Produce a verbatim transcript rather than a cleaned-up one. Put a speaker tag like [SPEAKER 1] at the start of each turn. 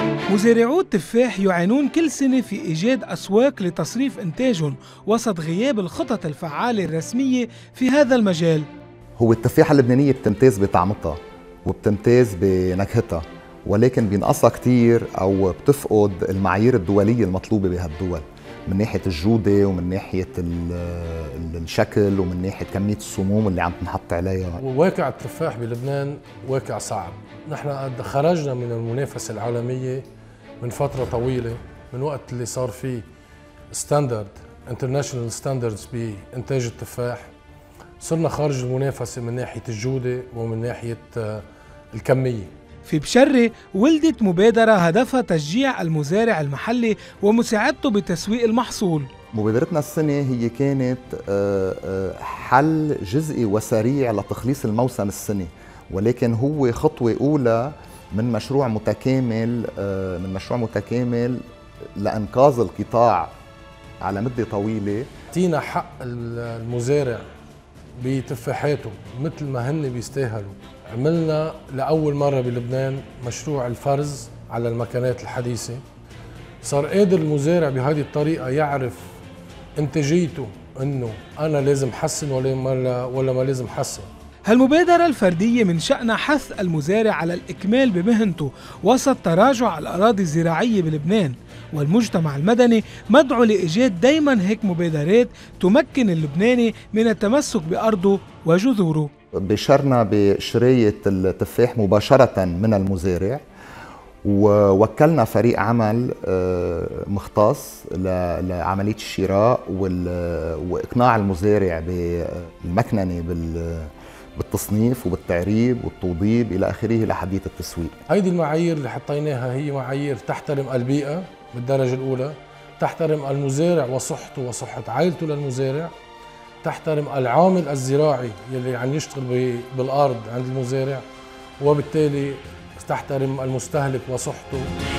[SPEAKER 1] مزارعو التفاح يعانون كل سنة في إيجاد أسواق لتصريف إنتاجهم وسط غياب الخطط الفعالة الرسمية في هذا المجال.
[SPEAKER 2] هو التفاحة اللبنانية بتمتاز بطعمتها وبتمتاز بنكهتها، ولكن بينقصها كتير أو بتفقد المعايير الدولية المطلوبة بهالدول من ناحية الجودة ومن ناحية الشكل ومن ناحية كمية السموم اللي عم تنحط عليها.
[SPEAKER 3] واقع التفاح بلبنان واقع صعب. نحن قد خرجنا من المنافسة العالمية من فترة طويلة، من وقت اللي صار فيه ستاندرد انترناشونال ستاندردز بإنتاج التفاح، صرنا خارج المنافسة من ناحية الجودة ومن ناحية الكمية.
[SPEAKER 1] في بشرة ولدت مبادرة هدفها تشجيع المزارع المحلي ومساعدته بتسويق المحصول.
[SPEAKER 2] مبادرتنا السنة هي كانت حل جزئي وسريع لتخليص الموسم السنة، ولكن هو خطوة أولى من مشروع متكامل من مشروع متكامل لإنقاذ القطاع على مدة طويلة.
[SPEAKER 3] تينا حق المزارع بتفاحاته مثل ما هن بيستاهلوا. عملنا لأول مرة بلبنان مشروع الفرز على المكانات الحديثة. صار قادر المزارع بهذه الطريقة يعرف إنتاجيته، إنه أنا لازم حسن ولا ما ولا ما لازم حسن.
[SPEAKER 1] هالمبادرة الفردية من شأنها حث المزارع على الإكمال بمهنته وسط تراجع الأراضي الزراعية بلبنان، والمجتمع المدني مدعو لإيجاد دايما هيك مبادرات تمكن اللبناني من التمسك بأرضه وجذوره.
[SPEAKER 2] بشرنا بشراية التفاح مباشرة من المزارع، ووكلنا فريق عمل مختص لعملية الشراء وإقناع المزارع بالمكننة بالتصنيف وبالتعريب والتوضيب إلى آخره لحديث التسويق.
[SPEAKER 3] هيدي المعايير اللي حطيناها هي معايير تحترم البيئة بالدرجة الأولى، تحترم المزارع وصحته وصحة عائلته للمزارع، تحترم العامل الزراعي يلي عم يشتغل بالأرض عند المزارع، وبالتالي تحترم المستهلك وصحته.